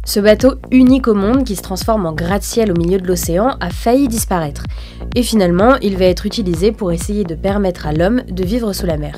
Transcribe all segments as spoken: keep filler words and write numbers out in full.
Ce bateau unique au monde qui se transforme en gratte-ciel au milieu de l'océan a failli disparaître. Et finalement, il va être utilisé pour essayer de permettre à l'homme de vivre sous la mer.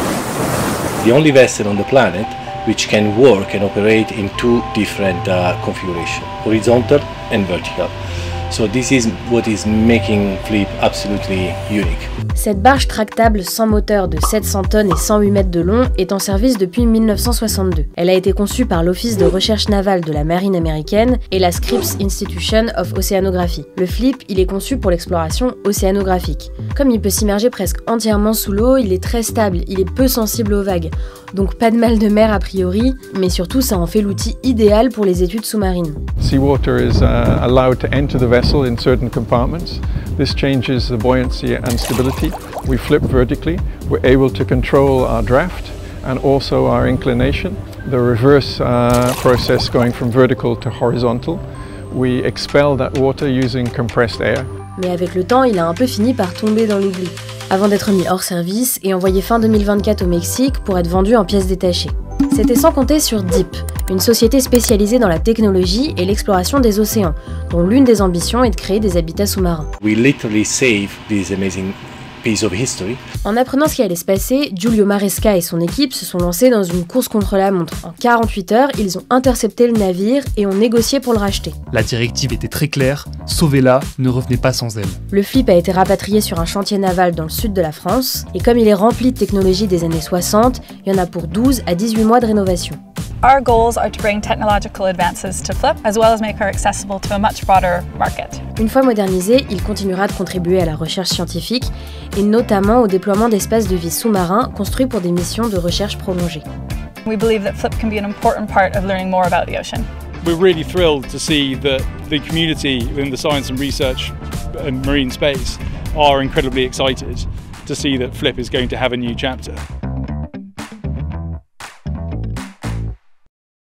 The only vessel on the planet which can work and operate in two different uh, configurations, horizontal and vertical. So this is what is making Flip absolutely unique. Cette barge tractable sans moteur de sept cents tonnes et cent huit mètres de long est en service depuis mille neuf cent soixante-deux. Elle a été conçue par l'Office de recherche navale de la marine américaine et la Scripps Institution of Oceanography. Le Flip, il est conçu pour l'exploration océanographique. Comme il peut s'immerger presque entièrement sous l'eau, il est très stable, il est peu sensible aux vagues. Donc pas de mal de mer a priori, mais surtout ça en fait l'outil idéal pour les études sous-marines. Seawater is uh, allowed to enter the vessel in certain compartments. This changes the buoyancy and stability. We flip vertically. We're able to control our draft and also our inclination. The reverse uh, process going from vertical to horizontal. We expel that water using compressed air. Mais avec le temps, il a un peu fini par tomber dans l'oubli, avant d'être mis hors service et envoyé fin deux mille vingt-quatre au Mexique pour être vendu en pièces détachées. C'était sans compter sur Deep, une société spécialisée dans la technologie et l'exploration des océans, dont l'une des ambitions est de créer des habitats sous-marins. We literally save this amazing piece of history. En apprenant ce qui allait se passer, Giulio Maresca et son équipe se sont lancés dans une course contre la montre. En quarante-huit heures, ils ont intercepté le navire et ont négocié pour le racheter. La directive était très claire, sauvez-la, ne revenez pas sans elle. Le Flip a été rapatrié sur un chantier naval dans le sud de la France, et comme il est rempli de technologies des années soixante, il y en a pour douze à dix-huit mois de rénovation. Our goals are to bring technological advances to Flip, as well as make her accessible to a much broader market. Une fois modernisé, il continuera de contribuer à la recherche scientifique, et notamment au déploiement d'espaces de vie sous-marins construits pour des missions de recherche prolongée. We believe that Flip can be an important part of learning more about the ocean. We're really thrilled to see that the community within the science and research and marine space are incredibly excited to see that Flip is going to have a new chapter.